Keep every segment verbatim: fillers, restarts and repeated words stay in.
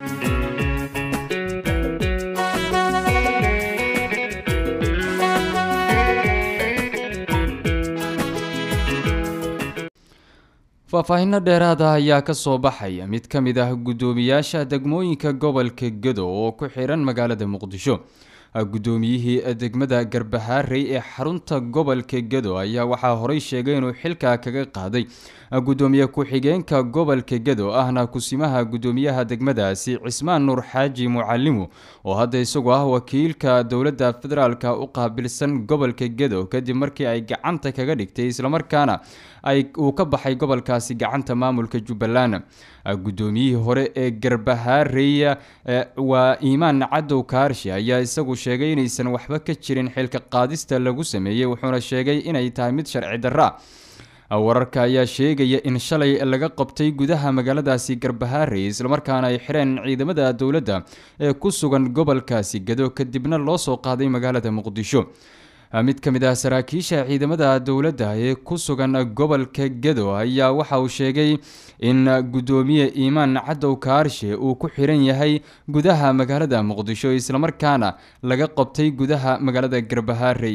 faahfaahinno dheeraad ah ayaa ka soo baxaya mid ka mid ah guddoomiyaasha degmooyinka gobolka Gedo oo ku xiran magaalada Muqdisho. Guddoomiyihii degmada Garbaharey ee xarunta gobolka Gedo ayaa waxaa horey sheegay inuu xilka kaga qaaday guddoomiye ku-xigeenka gobolka Gedo ahna kusimaha guddoomiyaha degmadaasi Cismaan Nuur Xaaji Mucallimu oo hadda isagu ah wakiilka dowladda federaalka u qaabilsan gobolka Gedo kadib markii ay gacanta kaga dhigtay isla markaana ay uu ka baxay gobolkaasi gacanta maamulka Jubbaland. Guddoomiyihii hore ee Garbaharey waa Iimaan Cadow Kaarshe ayaa isagu sheegay inaysan waxba ka jirin xilka qaadista lagu sameeyay wuxuuna sheegay inay tahay mid sharci darro ah. Wararka ayaa sheegaya in shalay laga qabtay gudaha magaaladaasi Garbaharey isla markaana ay xireen ciidamada dowladda ee ku sugan gobolkaasi Gedo kadibna loo soo qaaday magaalada Muqdisho. mid ka mid ah saraakiisha ciidamada dowladda ee ku sugan gobolka Gedo ayaa waxa uu sheegay in guddoomiye Iimaan Cadow Kaarshe uu ku xiran yahay gudaha magaalada Muqdisho isla markaana laga qabtay gudaha magaalada Garbaharey.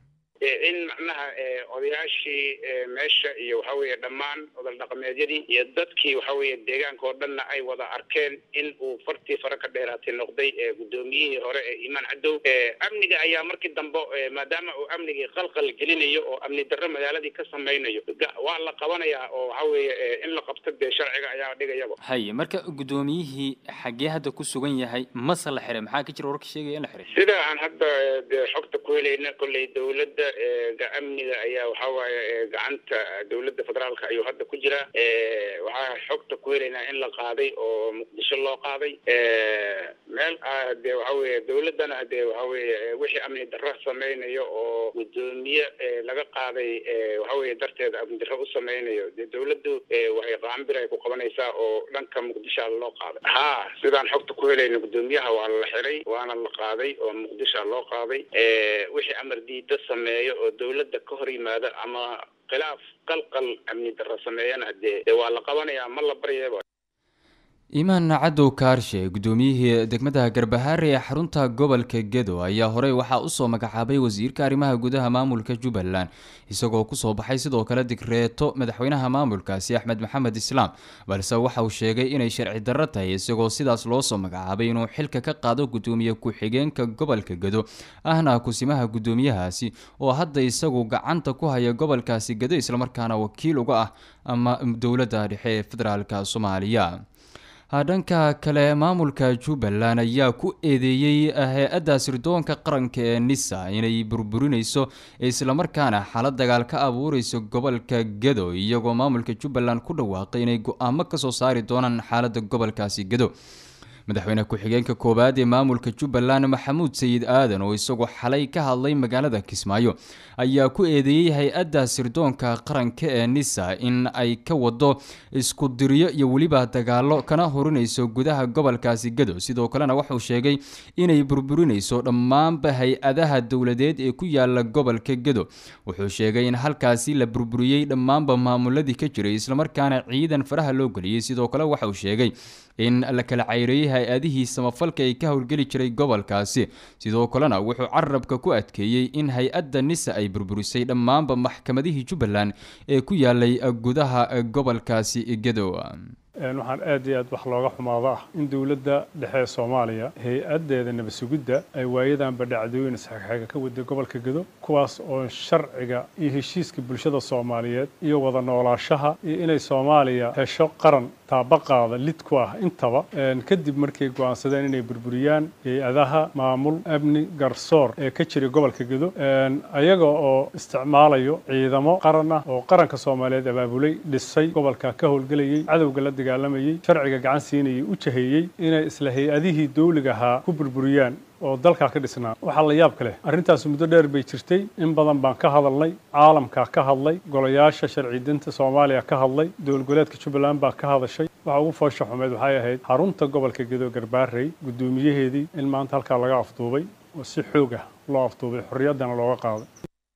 in macnaha odayaashii meesha iyo waxa weeye dhammaan odol dhaqameedyadii iyo dadkii waxa weeye deegaanka oo dhanna ay wada arkeen in uu fartii fara ka dheeraatay noqday guddoomiyihii hore ee Iimaan Cadow. amniga ayaa markii dambe maadaama uu amnigii qalqal gelinayo oo amni darro magaaladii ka samaynayo waa la qabanayaa oo waxa weeye in la qabto de sharciga ayaa dhigayaba. hay marka guddoomiyihii xagee hadda ku sugan yahay mase la xiray maxaa ka jira warka sheegaya in la xiray? sida aan hadda xogta ku helayna kulay dowladda amniga ayaa waxa waaye gacanta dowladda federaalka ayuu hadda ku jira. waxaa xogta ku helaynaa in la qaaday oo Muqdisho loo qaaday meel de waxa weeye dowladdana de waxa weeye wixii amni darro sameynayo oo guddoomiye laga qaaday waxa weeye darteed amni darro u sameynayo de dowladdu waxay qaanbir ay ku qabanaysaa oo dhanka Muqdisho loo qaaday. ha sidaan xogta ku helayna guddoomiyaha waa la xiray waana la qaaday oo Muqdisho loo qaaday. wixii amar diida sameeyo oo dowladda ka hor yimaada ama khilaaf qalqal amni darro sameeyana de waa la qabanayaa ma la baryaba. Iimaan Cadow Kaarshe guddoomiyihii degmada Garbaharey ee xarunta gobolka Gedo ayaa horey waxa uu soo magacaabay wasiirka arrimaha gudaha maamulka Jubbaland isagoo ku soo baxay sidoo kale digreeto madaxweynaha maamulkaasi Axmed Maxamed Islaam balse waxa uu sheegay inay sharci darro tahay isagoo sidaas loo soo magacaabay inuu xilka ka qaado guddoomiye ku-xigeenka gobolka Gedo ahna kusimaha guddoomiyahaasi oo hadda isagu gacanta ku haya gobolkaasi Gedo isla markaana wakiil uga ah ama dowladda dhexe ee federaalka Soomaaliya. dhanka kale maamulka Jubbaland ayaa ku eedeeyay hay'adda sirdoonka qaranka ee NISA inay burburinayso isla markaana xaalad dagaal ka abuurayso gobolka Gedo iyagoo maamulka Jubbaland ku dhawaaqay inay go'aamo ka soo saari doonaan xaaladda gobolkaasi Gedo. madaxweyne ku-xigeenka koobaad ee maamulka Jubbaland Maxamuud Sayid Aadan oo isagu xalay ka hadlay magaalada Kismaayo ayaa ku eedeeyay hay'adda sirdoonka qaranka ee NISA in ay ka wado isku diryo iyo waliba dagaalo kana horinayso gudaha gobolkaasi Gedo sidoo kalena wuxuu sheegay inay burburinayso dhammaan hay'adaha dawladeed ee ku yaala gobolka Gedo. wuxuu sheegay in halkaasi la burburiyay dhammaan maamuladii ka jiray isla markaana ciidan faraha loo galiyay sidoo kale wuxuu sheegay in la kala cayreeyay hay'adihii samafalka ay ka howlgeli jiray gobolkaasi sidoo kalena wuxuu carabka ku adkeeyay in hay'adda NISA ay burburisay dhammaan maxkamadihii Jubbaland ee ku yaalay gudaha gobolkaasi Gedo. waxaan aad iyo aad wax looga xumaado ah in dowladda dhexe Soomaaliya hay'adeeda nabad sugidda ay waayadan badhacdooyin saxaxaga ka wada gobolka Gedo kuwaas oo sharciga iyo heshiiska bulshada Soomaaliyeed iyo wada noolaanshaha iyo inay Soomaaliya hesho qaran taabaqaada lid ku ah intaba kadib markay go'aansadeen inay burburiyaan hay'adaha maamul amni garsoor ee ka jira gobolka Gedo ayaga oo isticmaalayo ciidamo qaran ah oo qaranka Soomaaliyeed abaabulay dhisay gobolka ka howlgalayay cadawga la dagaalamayay sharciga gacan siinayay u jaheeyay inay isla hay'adihii dawliga ahaa ku burburiyaan oo dalka ka dhisnaa. waxa la yaab kale arrintaas muddo dheer bay jirtay in badan baan ka hadalnay caalamka ka hadlay golayaasha sharci dinta Soomaaliya ka hadlay dowladgoboleedka Jubbaland baa ka hadashay. waxa ugu foosho xumeed waxay ahayd xarunta gobolka Gedo Garbaharey guddoomiyaheedii in maanta halka laga afduubay oo si xoog ah loo afduubay xorriyadana looga qaaday.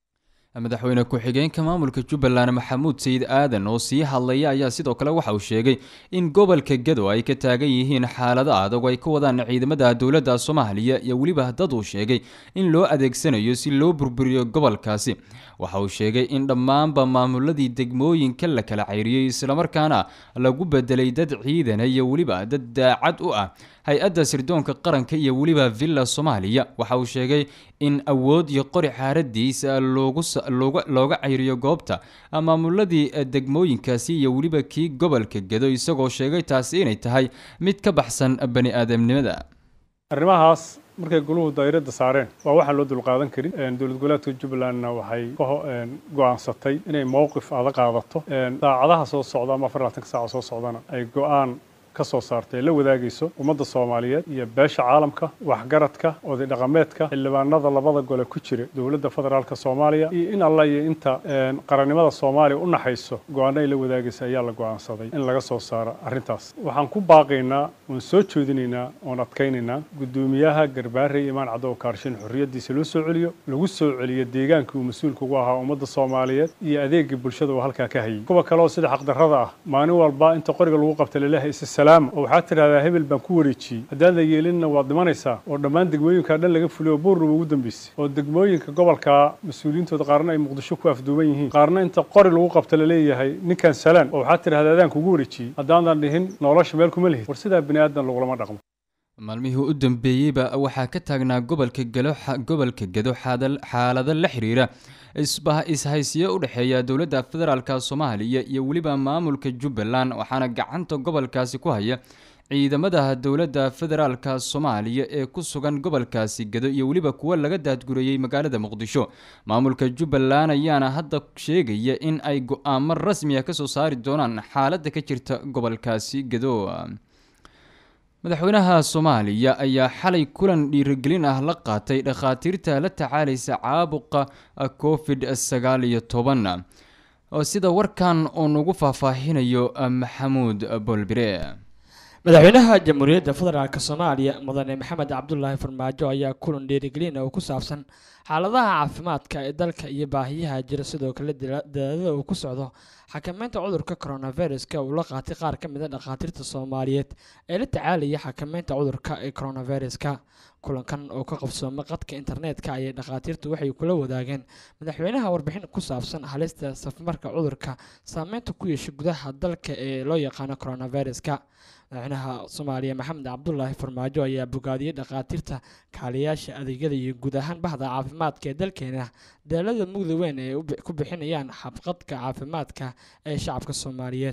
madaxweyne ku-xigeenka maamulka Jubbaland Maxamuud Sayid Aadan oo sii hadlaya ayaa sidoo kale waxa uu sheegay in gobolka Gedo ay ka taagan yihiin xaalado adag oo ay ka wadaan ciidamada dowladda Soomaaliya iyo waliba dad uu sheegay in loo adeegsanayo si loo burburiyo gobolkaasi. waxa uu sheegay in dhammaanba maamuladii degmooyinka la kala cayriyay isla markaana lagu bedelay dad ciidan iyo waliba dad daacad u ah hay-adda sirdoonka qaranka iyo waliba Villa Soomaaliya. waxa uu sheegay in awood iyo qori xaaradiisa loogu looga looga cayriyo goobta maamuladii degmooyinkaasi iyo waliba kii gobolka Gedo isagoo sheegay taasi inay tahay mid ka baxsan bani aadamnimada. arrimahaas markay goluhu daayirada saareen waa waxa loo dul qaadan karin dowlad goboleedka Jubbalandna waxay go'aansatay inay mowqif adag qaadato saacadaha soo socda ama afar iyo labaatan saac soo socdana ay go'aan ka soo saartay la wadaagayso ummadda Soomaaliyeed iyo beesha caalamka waxgaradka oday dhaqameedka xildhibaanada labada gole ku jira dowladda federaalka Soomaaliya iyo in alla iyo inta qarannimada Soomaaliya u naxayso go'aanay la wadaagaysa ayaa la go'aansaday in laga soo saaro arrintaas. waxaan ku baaqaynaa oo soo jeedinaynaa oo adkaynaynaa gudoomiyaha Garbaare Imaan Cadow Kaarshin xorriyadiisa loo soo celiyo lagu soo celiyo deegaanka uu mas'uulka uga ahaa ummadda Soomaaliyeed iyo adeegga bulshada oo halka ka hayay kuwa kale oo sida xaq darrada ah maalin walba inta qoriga lagu qabtay leeyahay oo waxaa tiraahdaa hebel baan ku wareejiyay haddaan la yeelinna waad dhimanaysaa oo dhammaan degmooyinka dhan laga fuliyo buurna ugu dambeysay oo degmooyinka gobolka mas'uuliyiintooda qaarna ay Muqdisho ku afduuban yihiin qaarna inta qori lagu qabto la leeyahay ninkan salaan oo waxaa tiraahdaa adaan kugu wareejiyay haddaan dhihin nolosha meel kuma lihid war sidaa bini aadan lagulama dhaqmo. maalmihii u dambeeyayba waxaa ka taagnaa gobolka Galo gobolka Gedo xaalado la xiriira isbaha ishaysiyo u dhaxeeya dowladda federaalka Soomaaliya iyo waliba maamulka Jubbaland waxaana gacanta gobolkaasi ku haya ciidamada dowladda federaalka Soomaaliya ee ku sugan gobolkaasi Gedo iyo waliba kuwa laga daadgurayay magaalada Muqdisho. maamulka Jubbaland ayaana hadda sheegaya in ay go'aamo rasmi ah ka soo saari doonaan xaaladda ka jirta gobolkaasi Gedo. madaxweynaha Soomaaliya ayaa xalay kulan dhiirigelin ah la qaatay dhakhaatiirta la tacaalaysa caabuqa covid sagaal iyo toban oo sida warkan uu nagu faahfaahinayo Maxamuud Bolbire. madaxweynaha jamhuuriyadda federaalka Soomaaliya mudane Maxamed Cabdullaahi Farmaajo ayaa kulan dhiirigelin oo ku saabsan xaaladaha caafimaadka ee dalka iyo baahiyaha jira sidoo kale dadaalada uu ku socdo xakameynta cudurka coronavirus-ka uu la qaatay qaar ka mid ah dhakhaatiirta Soomaaliyeed ee la tacaalaya xakameynta cudurka ee coronavirus-ka. kulankan oo ka qabsoomay qadka internetka ayay dhakhaatiirtu waxay kula wadaageen madaxweynaha warbixin ku saabsan halista safmarka cudurka saameynta ku yeeshay gudaha dalka ee loo yaqaan coronavirus-ka. madaxweynaha Soomaaliya Maxamed Cabdullaahi Farmaajo ayaa bogaadiyay dhakhaatiirta kaaliyaasha adeegyada iyo guud ahaan bahda caafimaadka ee dalkeena daalada mugdi weyn ee ku bixinayaan xabqadka caafimaadka ee shacabka Soomaaliyeed.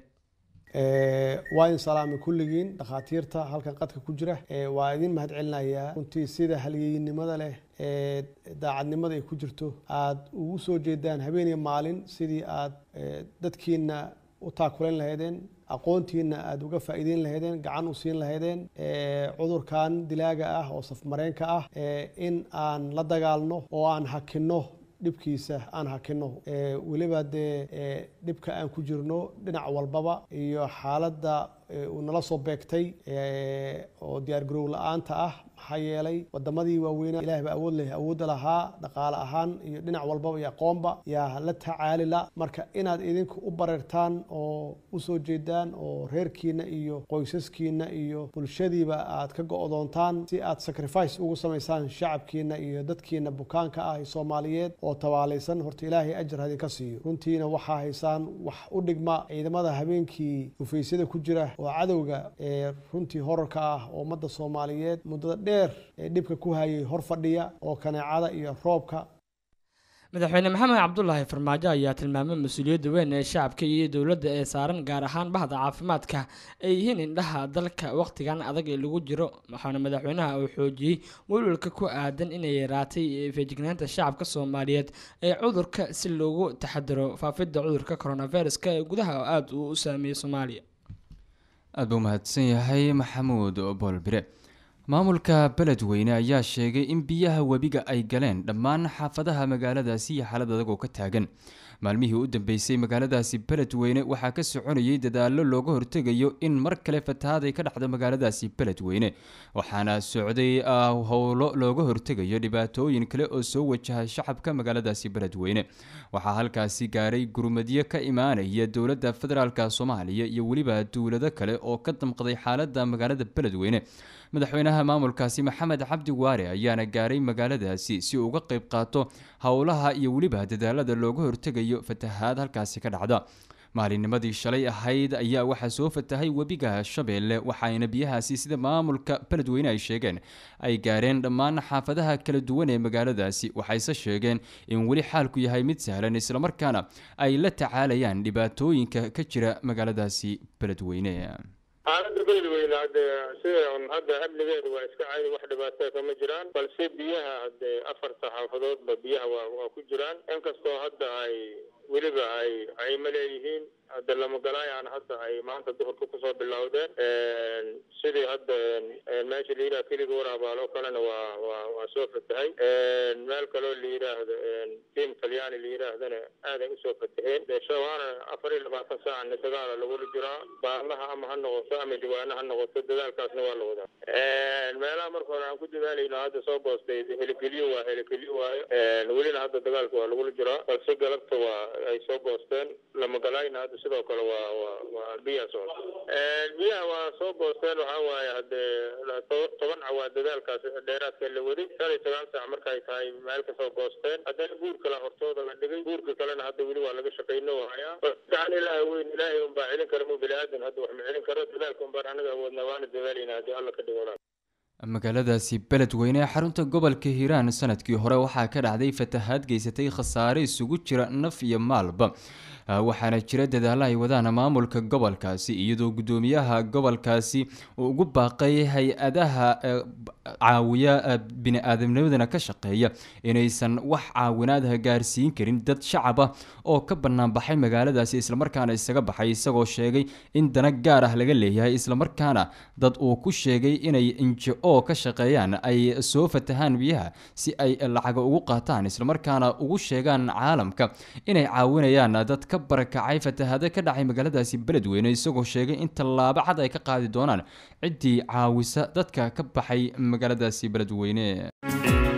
waa in salaami kulligiin dhakhaatiirta halkan qadka ku jira waa idin mahad celinayaa runtii sida halyeeynimada leh ee daacadnimada ay ku jirto aad ugu soo jeedaan habeen iyo maalin sidii aad dadkiina u taakuleen lahaydeen aqoontiina aad uga faa'iideyn lahaydeen gacan u siin lahaydeen cudurkan dilaaga ah oo safmareenka ah in aan la dagaalno oo aan hakinno dhibkiisa aan hakino waliba dee dhibka aan ku jirno dhinac walbaba iyo xaaladda uu nala soo beegtay oo diyaar garow la'aanta ah maxaa yeelay wadamadii waaweynaa ilaahay baa awood leh awoodda lahaa dhaqaale ahaan iyo dhinac walbaba iyo aqoonba yaa la tacaalila marka inaad idinku u bareertaan oo u soo jeedaan oo reerkiina iyo qoysaskiina iyo bulshadiiba aad ka go'doontaan si aad sacrifice ugu samaysaan shacabkiina iyo dadkiina bukaanka ah ee Soomaaliyeed oo tabaalaysan horta ilaahay ajar hadin ka siiyo runtiina waxaa haysaan wax u dhigma ciidamada habeenkii dhufeysada ku jira oo cadowga ee runtii horarka ah oo ummadda Soomaaliyeed muddada dheer ee dhibka ku hayay hor fadhiya oo kaneecada iyo roobka. madaxweyne Maxamed Cabdullaahi Farmaajo ayaa tilmaamay mas'uuliyadda weyn ee shacabka iyo dowladda ee saaran gaar ahaan bahda caafimaadka ay yihiin indhaha dalka waqtigan adag ee lagu jiro. waxaana madaxweynaha uu xoojiyay walwalka ku aadan inay yaraatay feejignaanta shacabka Soomaaliyeed ee cudurka si loogu taxadaro faafidda cudurka coronavirus-ka ee gudaha aad uu u saameeyay Soomaaliya. aad buu mahadsan yahay Maxamuud Bolbire. maamulka beledweyne ayaa sheegay in biyaha webiga ay galeen dhammaan xaafadaha magaaladaasi iyo xaalad adag oo ka taagan. maalmihii u dambeysay magaaladaasi beledweyne waxaa ka soconayay dadaallo looga hortegayo in mar kale fatahaad ay ka dhacdo magaaladaasi beledweyne waxaana socday howlo looga hortegayo dhibaatooyin kale oo soo wajaha shacabka magaaladaasi beledweyne waxaa halkaasi gaaray gurmadyo ka imaanaya dowladda federaalka Soomaaliya iyo waliba dowlado kale oo ka damqaday xaaladda magaalada beledweyne madaxweynaha maamulkaasi Maxamed Cabdi Waare ayaana gaaray magaaladaasi si uu uga qayb qaato howlaha iyo waliba dadaalada looga hortegayo fatahaad halkaasi ka dhacda maalinimadii shalay ahayd ayaa waxaa soo fatahay webiga Shabeelle waxaana biyahaasi sida maamulka beledweyne ay sheegeen ay gaareen dhammaan xaafadaha kala duwan ee magaaladaasi waxayse sheegeen in wali xaalku yahay mid sahlan isla markaana ay la tacaalayaan dhibaatooyinka ka jira magaaladaasi beledweyne xaaladda beledweyne hadda sida hadda amnigeedu waa iska caadi wax dhibaato kama jiraan balse biyaha hadda afarta xaafadoodba biyaha waa waa ku jiraan inkastoo hadda ay weliba ay cayma leeyihiin hadda lama galaayaan hadda ay maanta duhurka kusoo bilowdeen sidii hadda meesha la yidhaha keliga waraabaalo kalena waa waa waa soo fatahay meel kaloo la yidhaahdo tiim talyaani la yidhaahdana aaday usoo fataheen shabaana afar iyo labaatan saacana dagaala lagula jiraa baarlaha ama ha noqoto ama diwaana ha noqoto dadaalkaasna waa la wadaa meelaha marka hore aan ku dadaalayno hadda soo goostay helikeliyo waa helikeliyo waayo welina hadda dagaalka waa lagula jiraa balse galabta waa ay soo goosteen lama galaayna hadda sidoo kale waa waa waa biyaha soo biyaha waa soo goosteen waxaa waaye haddee toban cawaa dadaalkaas dheeraadka la waday shan iyo sagaal saac markay tahay meel ka soo goosteen haddana guur kale hortooda la dhigay guurka kalena hadda weli waa laga shaqayno hayaa gacan ilaahay weyn ilaahay unbaa celin kara mu bini aadan hadda wax ma celin karo dadaalka unbaan anaga awoodnaa waana dadaalayna haddii alla ka dhigo magaaladaasi beledweyne ee xarunta gobolka Hiiraan sanadkii hore waxaa ka dhacday fatahaad geysatay khasaare isugu jira naf iyo maalba waxaana jira dadaalo ay wadaan maamulka gobolkaasi iyadoo gudoomiyaha gobolkaasi uu ugu baaqay hay-adaha caawiya bini aadamnimadana ka shaqeeya inaysan wax caawinaad gaarsiin karin dad shacab ah oo ka banaan baxay magaaladaasi isla markaana isaga baxay isagoo sheegay in dana gaar ah laga leeyahay isla markaana dad uu ku sheegay inay N G O ka shaqeeyaan ay soo fatahaan biyaha si ay lacag ugu qaataan isla markaana ugu sheegaan caalamka inay caawinayaan dad ka barakacay fatahaada ka dhacay magaaladaasi beledweyne isagoo sheegay in tallaabo cad ay ka qaadi doonaan cidii caawisa dadka ka baxay magaaladaasi beledweyne